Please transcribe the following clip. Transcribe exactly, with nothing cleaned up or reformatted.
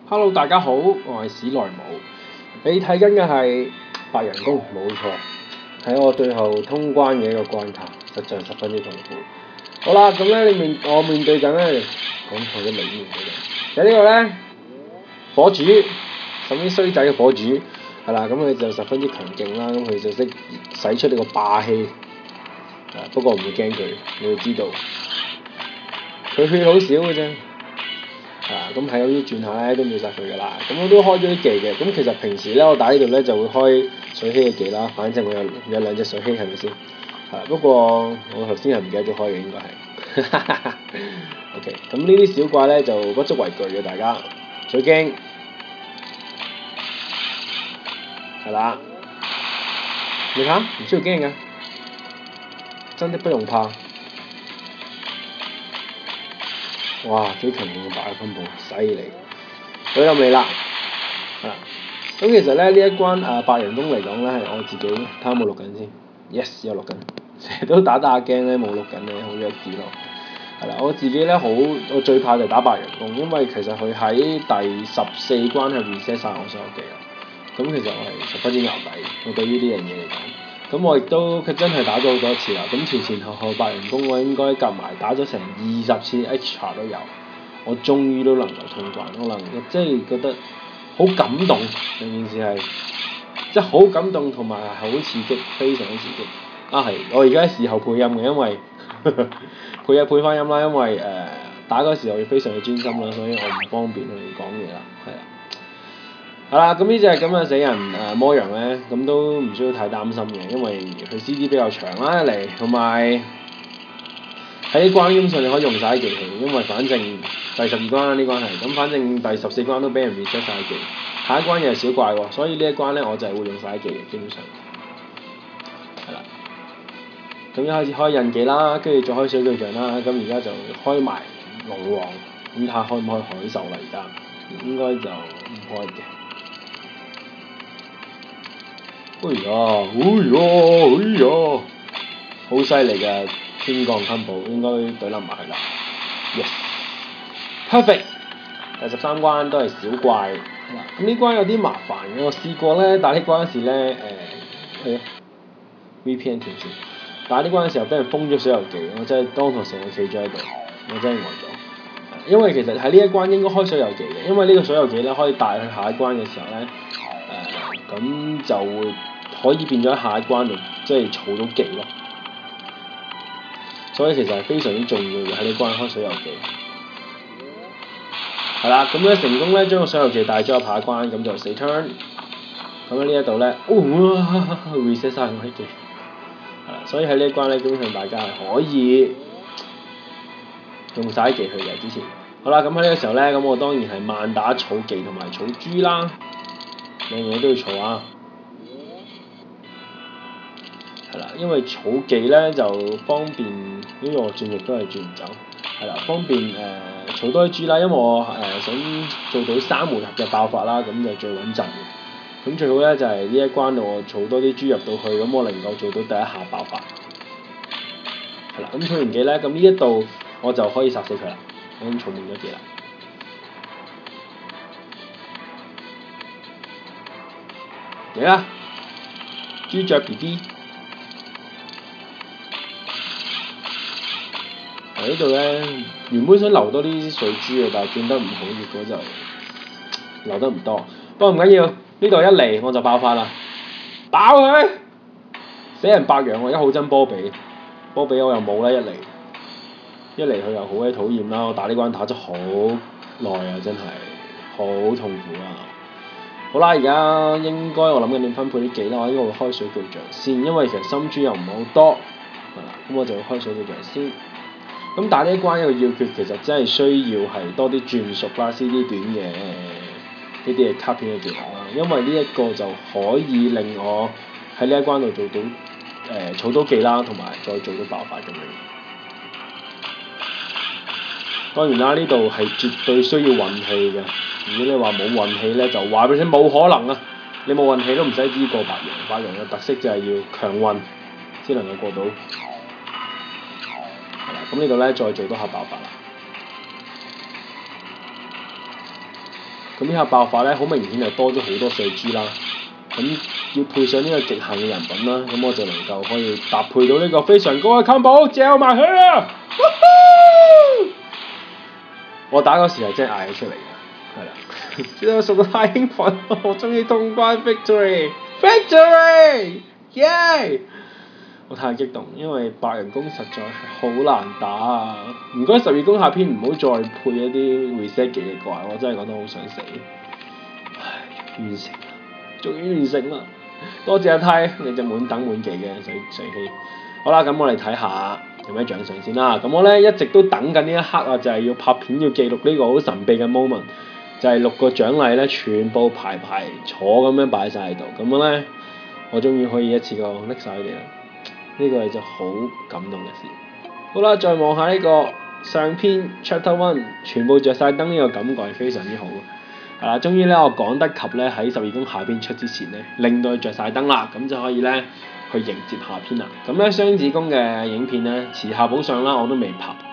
Hello，大家好，我係史萊姆。你睇緊嘅係白羊宮，冇錯。喺我最後通關嘅一個關卡，實在十分之痛苦。好啦，咁咧你面我面對緊咧，講錯咗你面對緊。就呢個咧，火主，甚至衰仔嘅火主，係啦，咁佢就十分之強勁啦，咁佢就識使出呢個霸氣。誒，不過唔會驚佢，你要知道，佢血好少嘅啫。啊，咁喺嗰啲轉下咧都秒殺佢噶啦，咁我都開咗啲技嘅，咁其實平時咧我打呢度咧就會開水希嘅技啦，反正我有有兩隻水希係咪先？係，不過我頭先係唔記得咗開嘅應該係。OK，咁呢啲小怪咧就不足為懼嘅，大家水晶係啦，你睇唔需要驚㗎，真的不用怕。哇！幾強勁嘅白嘅分佈，犀利！到咗尾啦，係啦。咁其實咧呢一關啊白羊宮嚟講咧係我自己，睇下有冇錄緊先。Yes， 有錄緊。成日都打打下驚咧冇錄緊咧，好弱智咯。係啦，我自己咧好，我最怕就打白羊宮，因為其實佢喺第十四關係 reset 曬我所有技啦。咁其實我係十分之牛底，我對於呢樣嘢嚟講。咁我亦都佢真係打咗好多次啦，咁前前後後白羊宮我應該夾埋打咗成二十次 extra 都有，我終於都能夠通關，我能即係覺得好感動，成件事係即係好感動同埋係好刺激，非常之刺激。啊係，我而家事後配音嘅，因為配日配翻音啦，因為誒、呃、打嗰時候要非常之專心啦，所以我唔方便去講嘢啦，係啊。係啦，咁呢隻咁嘅死人誒、呃、魔羊咧，咁都唔需要太擔心嘅，因為佢 C D 比較長啦，一嚟同埋喺啲關基本上你可以用晒啲技器，因為反正第十二關啦呢關係，咁反正第十四關都俾人 reset 晒技，下一關又係小怪喎，所以呢一關咧我就係會用晒啲技嘅，基本上係啦。咁一開始開印記啦，跟住再開水巨像啦，咁而家就開埋龍王，咁睇下開唔開海獸啦而家，應該就唔開嘅。哎呀，哎呀，哎呀，好犀利嘅天降 combo，應該懟冧埋佢啦。Yes，perfect。第十三關都係小怪，咁呢關有啲麻煩嘅，我試過咧打呢關嗰時咧，誒、呃，係啊 V P N 斷線，打呢關嘅時候俾人封咗所有技，我真係當堂成個企咗喺度，我真係呆咗。因為其實喺呢一關應該開所有技嘅，因為呢個所有技咧可以帶去下一關嘅時候咧，誒、呃，咁就會。可以變咗喺下一關度，即係儲到技咯。所以其實係非常之重要嘅喺呢關開水油技。係啦，咁咧成功咧將個水油技帶咗入下一關，咁就死 turn。咁喺呢一度咧，哦 reset 曬我啲技。係啦，所以喺呢一關咧，基本上大家係可以用晒啲技去嘅之前。好啦，咁喺呢個時候咧，咁我當然係慢打儲技同埋儲珠啦，兩樣嘢都要儲啊。係啦，因為儲技咧就方便，因為我轉亦都係轉唔走，係啦，方便誒儲、呃、多啲珠啦，因為我誒、呃、想做到三回合嘅爆發啦，咁就最穩陣嘅。咁最好咧就係、是、呢一關度我儲多啲珠入到去，咁我能夠做到第一下爆發。係啦，咁儲完技咧，咁呢一度我就可以殺死佢啦，我已經儲滿咗技啦。嚟啦，豬雀 B B。喺呢度咧，原本想留多啲水珠嘅，但係轉得唔好，結果就留得唔多。不過唔緊要，呢度一嚟我就爆發啦，爆佢！死人白羊我而家好憎波比，波比我又冇啦，一嚟一嚟佢又好鬼討厭啦，我打呢關打咗好耐啊，真係好痛苦啊！好啦，而家應該我諗緊點分配啲技啦，我應該會開水巨像先，因為其實心珠又唔係好多，係啦，咁我就會開水巨像先。咁打呢一關一個要訣其實真係需要係多啲轉熟啦 ，C D 短嘅呢啲嘅卡片嘅技巧啦，因為呢一個就可以令我喺呢一關度做到誒儲到技啦，同埋再做到爆發咁樣。當然啦，呢度係絕對需要運氣嘅。如果你話冇運氣咧，就話俾你聽冇可能啊！你冇運氣都唔使知過白羊，白羊嘅特色就係要強運先能夠過到。咁呢度咧再做多下爆發啦。 咁呢下爆發咧，好明顯係多咗好多碎珠啦。咁要配上呢個極限嘅人品啦，咁我就能夠可以搭配到呢個非常高嘅 combo， 嚼埋佢啊！我打嗰時係真係嗌咗出嚟嘅，係啦，因為熟到太興奮，我終於通關 victory，victory，耶！ Yeah! 我太激動，因為百人攻實在係好難打啊！唔該十二宮下篇唔好再配一啲 reset 技嘅怪，我真係覺得好想死。唉，完成啦，終於完成啦！多謝阿泰，你隻滿等滿技嘅水水氣。好啦，咁我哋睇下有咩獎賞先啦。咁我咧一直都等緊呢一刻啊，就係、是、要拍片要記錄呢個好神秘嘅 moment，就係六個獎勵咧全部排排坐咁樣擺晒喺度，咁樣咧我終於可以一次過拎晒佢哋啦。呢個係就好感動嘅事。好啦，再望下呢個上篇 Chapter One， 全部着晒燈呢個感覺係非常之好。係啦，終於咧我趕得及咧喺十二宮下篇出之前咧，令到佢着晒燈啦，咁就可以咧去迎接下篇啦。咁咧雙子宮嘅影片咧遲下補上啦，我都未拍。